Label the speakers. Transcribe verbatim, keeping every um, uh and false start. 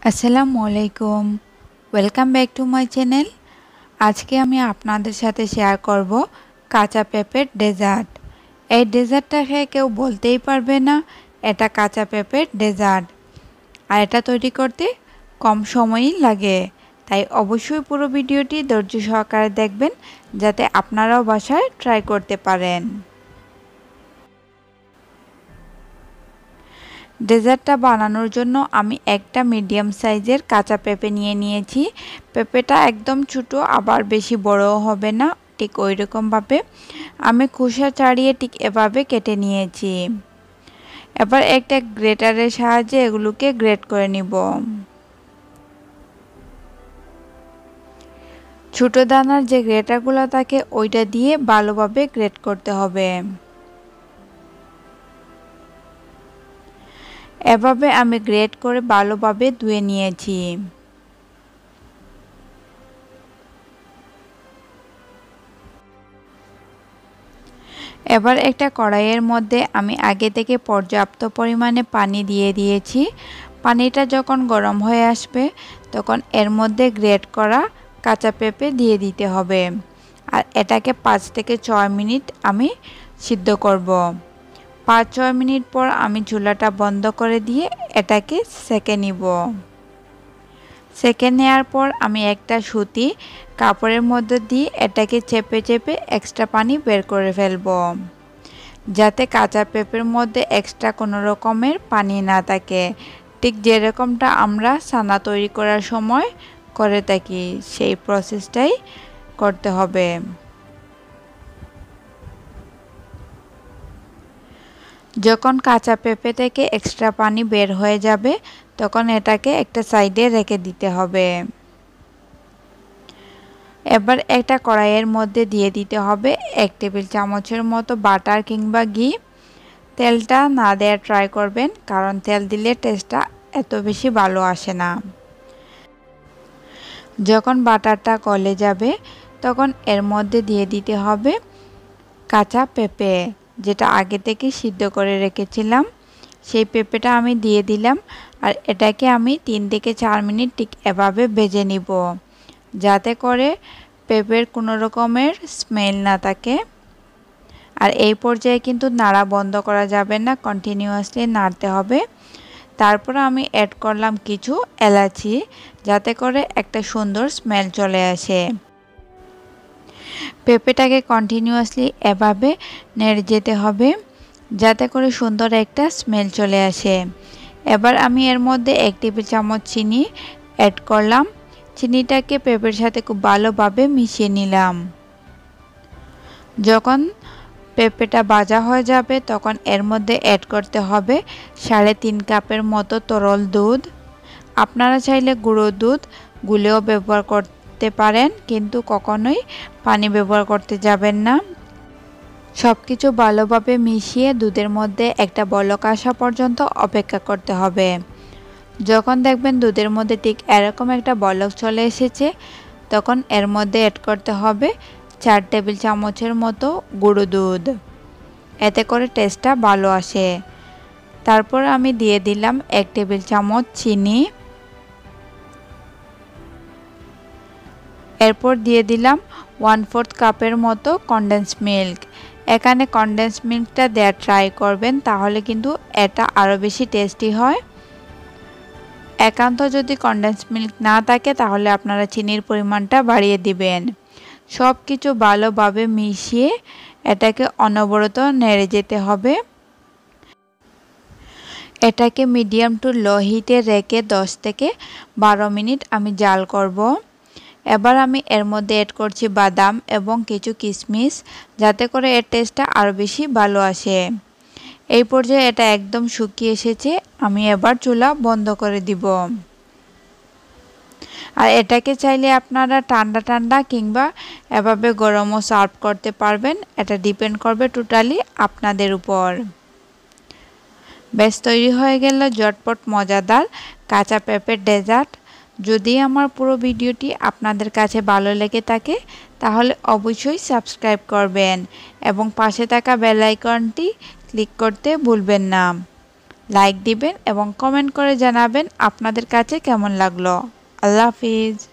Speaker 1: আসসালামু আলাইকুম welcome back to my channel. আজকে আমি আপনাদের সাথে শেয়ার করব কাঁচা পেঁপের ডেজার্ট। এই ডেজার্টটা খেয়ে কেউ বলতেই পারবে না এটা কাঁচা পেঁপের ডেজার্ট। আর এটা তৈরি করতে কম সময়ই লাগে, তাই অবশ্যই পুরো ভিডিওটি ধৈর্য সহকারে দেখবেন যাতে আপনারাও বাসায় ট্রাই করতে পারেন। ডেজার্টটা বানানোর জন্য আমি একটা মিডিয়াম সাইজের কাঁচা পেঁপে নিয়ে নিয়েছি। পেঁপেটা একদম ছোটো আবার বেশি বড়ও হবে না, ঠিক ওই রকমভাবে আমি খোসা ছাড়িয়ে ঠিক এভাবে কেটে নিয়েছি। এবার একটা গ্রেটারের সাহায্যে এগুলোকে গ্রেট করে নিব। ছোটো দানার যে গ্রেটারগুলো থাকে ওইটা দিয়ে ভালোভাবে গ্রেট করতে হবে। এভাবে আমি গ্রেট করে ভালোভাবে ধুয়ে নিয়েছি। এবার একটা কড়াইয়ের মধ্যে আমি আগে থেকে পর্যাপ্ত পরিমাণে পানি দিয়ে দিয়েছি। পানিটা যখন গরম হয়ে আসবে তখন এর মধ্যে গ্রেট করা কাঁচা পেঁপে দিয়ে দিতে হবে। আর এটাকে পাঁচ থেকে ছয় মিনিট আমি সিদ্ধ করব। পাঁচ ছয় মিনিট পর আমি চুলাটা বন্ধ করে দিয়ে এটাকে সেঁকে নিব। সেঁকে নেওয়ার পর আমি একটা সুতি কাপড়ের মধ্যে দিয়ে এটাকে চেপে চেপে এক্সট্রা পানি বের করে ফেলব, যাতে কাঁচা পেঁপের মধ্যে এক্সট্রা কোনো রকমের পানি না থাকে। ঠিক যেরকমটা আমরা ছানা তৈরি করার সময় করে থাকি সেই প্রসেসটাই করতে হবে। যখন কাঁচা পেঁপে থেকে এক্সট্রা পানি বের হয়ে যাবে তখন এটাকে একটা সাইডে রেখে দিতে হবে। এবার একটা কড়াইয়ের মধ্যে দিয়ে দিতে হবে এক টেবিল চামচের মতো বাটার কিংবা ঘি। তেলটা না দেওয়ার ট্রাই করবেন, কারণ তেল দিলে টেস্টটা এত বেশি ভালো আসে না। যখন বাটারটা গলে যাবে তখন এর মধ্যে দিয়ে দিতে হবে কাঁচা পেঁপে, যেটা আগে থেকে সিদ্ধ করে রেখেছিলাম সেই পেঁপেটা আমি দিয়ে দিলাম। আর এটাকে আমি তিন থেকে চার মিনিট ঠিক এভাবে ভেজে নিব, যাতে করে পেঁপের কোনো রকমের স্মেল না থাকে। আর এই পর্যায়ে কিন্তু নাড়া বন্ধ করা যাবে না, কন্টিনিউয়াসলি নাড়তে হবে। তারপর আমি অ্যাড করলাম কিছু এলাচি, যাতে করে একটা সুন্দর স্মেল চলে আসে। পেঁপেটাকে কন্টিনিউয়াসলি এভাবে নেড়ে যেতে হবে যাতে করে সুন্দর একটা স্মেল চলে আসে। এবার আমি এর মধ্যে এক টেবিল চামচ চিনি অ্যাড করলাম। চিনিটাকে পেঁপের সাথে খুব ভালোভাবে মিশিয়ে নিলাম। যখন পেঁপেটা ভাজা হয়ে যাবে তখন এর মধ্যে অ্যাড করতে হবে সাড়ে তিন কাপের মতো তরল দুধ। আপনারা চাইলে গুঁড়ো দুধ গুলেও ব্যবহার করতে পারেন, কিন্তু কখনোই পানি ব্যবহার করতে যাবেন না। সব কিছু ভালোভাবে মিশিয়ে দুধের মধ্যে একটা বলক আসা পর্যন্ত অপেক্ষা করতে হবে। যখন দেখবেন দুধের মধ্যে ঠিক এরকম একটা বলক চলে এসেছে তখন এর মধ্যে অ্যাড করতে হবে চার টেবিল চামচের মতো গুঁড়ো দুধ, এতে করে টেস্টটা ভালো আসে। তারপর আমি দিয়ে দিলাম এক টেবিল চামচ চিনি। এরপর দিয়ে দিলাম ওয়ান ফোর্থ কাপের মতো কনডেন্স মিল্ক। এখানে কনডেন্স মিল্কটা দেওয়ার ট্রাই করবেন, তাহলে কিন্তু এটা আরও বেশি টেস্টি হয়। একান্ত যদি কনডেন্স মিল্ক না থাকে তাহলে আপনারা চিনির পরিমাণটা বাড়িয়ে দিবেন। সব কিছু ভালোভাবে মিশিয়ে এটাকে অনবরত নেড়ে যেতে হবে। এটাকে মিডিয়াম টু লো হিটে রেখে দশ থেকে বারো মিনিট আমি জাল করব। এবার আমি এর মধ্যে অ্যাড করছি বাদাম এবং কিছু কিশমিশ, যাতে করে এর টেস্টটা আরও বেশি ভালো আসে। এই পর্যায়ে এটা একদম শুকিয়ে এসেছে, আমি এবার চুলা বন্ধ করে দিব। আর এটাকে চাইলে আপনারা ঠান্ডা ঠান্ডা কিংবা এভাবে গরমও সার্ভ করতে পারবেন, এটা ডিপেন্ড করবে টোটালি আপনাদের উপর। বেশ, তৈরি হয়ে গেল ঝটপট মজাদার কাঁচা পেঁপের ডেজার্ট। যদি আমার পুরো ভিডিওটি আপনাদের কাছে ভালো লেগে থাকে তাহলে অবশ্যই সাবস্ক্রাইব করবেন এবং পাশে থাকা বেল আইকনটি ক্লিক করতে ভুলবেন না। লাইক দিবেন এবং কমেন্ট করে জানাবেন আপনাদের কাছে কেমন লাগলো। আল্লাহ হাফিজ।